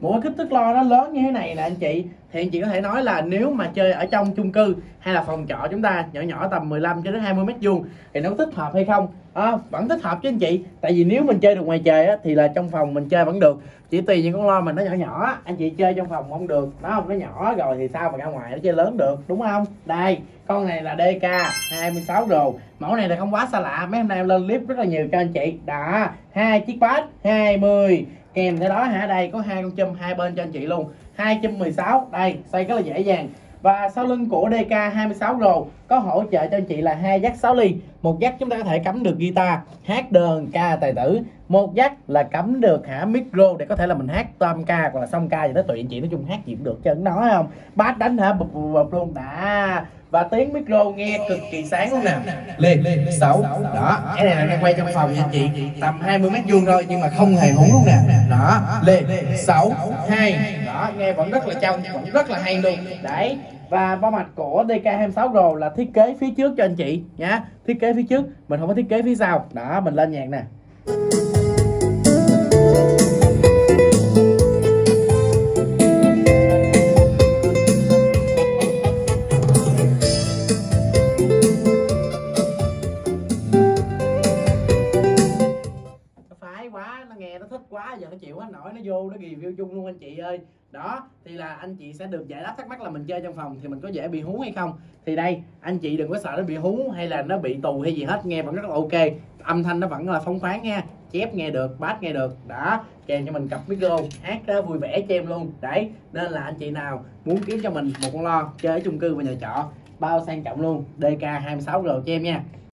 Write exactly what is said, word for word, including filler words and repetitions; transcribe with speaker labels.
Speaker 1: một cái kích thước lo nó lớn như thế này nè anh chị, thì anh chị có thể nói là nếu mà chơi ở trong chung cư hay là phòng trọ chúng ta nhỏ nhỏ tầm mười lăm cho đến hai mươi mét vuông thì nó có thích hợp hay không? À, vẫn thích hợp chứ anh chị, tại vì nếu mình chơi được ngoài trời á, thì là trong phòng mình chơi vẫn được, chỉ tùy những con lo mà nó nhỏ nhỏ anh chị chơi trong phòng không được, nó không, nó nhỏ rồi thì sao mà ra ngoài nó chơi lớn được, đúng không? Đây con này là đê ca hai mươi sáu Pro, mẫu này là không quá xa lạ, mấy hôm nay em lên clip rất là nhiều cho anh chị. Đó, hai chiếc pad hai mươi, kèm theo đó hả, đây có hai con chum hai bên cho anh chị luôn, hai chum mười sáu, đây xoay rất là dễ dàng. Và sau lưng của đê ca hai mươi sáu Pro có hỗ trợ cho anh chị là hai jack sáu ly, một jack chúng ta có thể cắm được guitar, hát đơn ca tài tử, một jack là cắm được hả micro để có thể là mình hát tam ca hoặc là song ca gì đó tùy anh chị, nói chung hát gì cũng được chứ nói không. Bass đánh hả bụp bụp bụp luôn đã, và tiếng micro nghe cực kỳ sáng luôn nè. Lên sáu đó, cái này là đang quay trong phòng nha anh chị, tầm hai mươi mét vuông thôi nhưng mà không hề hỗn luôn nè. Đó, lên sáu hai đó, nghe vẫn rất là trong, vẫn rất là hay luôn đấy. Và bao mạch của đê ca hai mươi sáu Pro là thiết kế phía trước cho anh chị nhá, thiết kế phía trước, mình không có thiết kế phía sau. Đó, mình lên nhạc nè. Quá nó nghe nó thích quá giờ nó chịu hết nổi, nó vô nó review chung luôn anh chị ơi. Đó thì là anh chị sẽ được giải đáp thắc mắc là mình chơi trong phòng thì mình có dễ bị hú hay không. Thì đây anh chị đừng có sợ nó bị hú hay là nó bị tù hay gì hết, nghe vẫn rất là ok, âm thanh nó vẫn là phóng khoáng nha, chép nghe được, bass nghe được. Đó, kèm cho mình cặp micro hát đó, vui vẻ cho em luôn đấy. Nên là anh chị nào muốn kiếm cho mình một con lo chơi ở chung cư và nhà trọ bao sang trọng luôn, đê ca hai mươi sáu Pro cho em nha.